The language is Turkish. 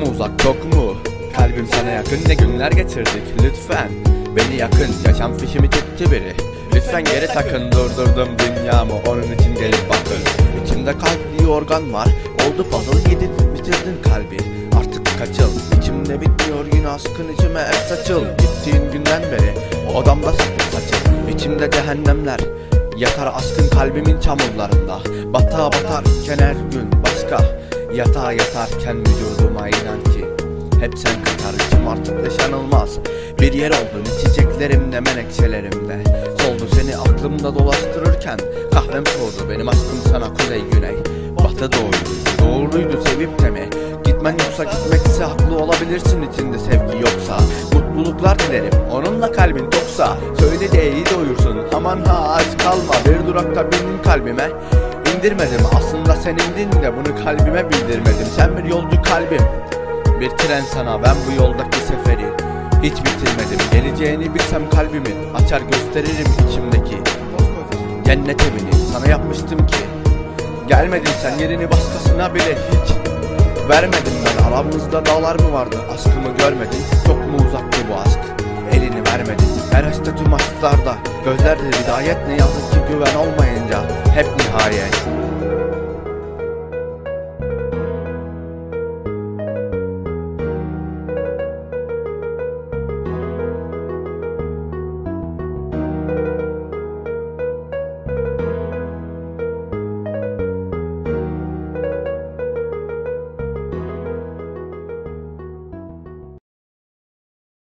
mu uzak, çok mu? Kalbim sana yakın, ne günler geçirdik. Lütfen beni yakın, yaşam fişimi çekti biri. Lütfen geri takın, durdurdum dünyamı, onun için gelip bakın. İçimde kalp diye organ var, oldu puzzle, yedin bitirdin kalbi. Artık kaçıl, içimde bitmiyor yine aşkın, içime hep saçıl. Gittiğin günden beri odamda saçıl. İçimde cehennemler yakar aşkın, kalbimin çamurlarında. Batağa batarken her gün başka, yatağa yatarken vücuduma inan ki hep sen katar. İçim artık yaşanılmaz bir yer oldun, çiçeklerimde, menekşelerimde. Soldu seni aklımda dolaştırırken, kahvem soğudu benim aşkım sana kuzey güney. Batı doğruydu sevip de mi? Gitmen yoksa gitmekse haklı olabilirsin, içinde sevgi yoksa. Mutluluklar dilerim onunla kalbin toksa. Söyle de iyi doyursun, aman ha aç kalma. Bir durakta benim kalbime indirmedim, aslında senindin de bunu kalbime bildirmedim. Sen bir yolcu kalbim, bir tren sana, ben bu yoldaki seferi hiç bitirmedim. Geleceğini bilsem kalbimin, açar gösteririm içimdeki cennet evini. Sana yapmıştım ki gelmedin sen, yerini başkasına bile hiç vermedim ben. Aramızda dağlar mı vardı, aşkımı görmedin. Çok mu uzaktı bu aşk, elini vermedin. Her aşkta tüm aşklarda gözlerde hidayet, ne yazık ki güven olmayınca hep nihayet.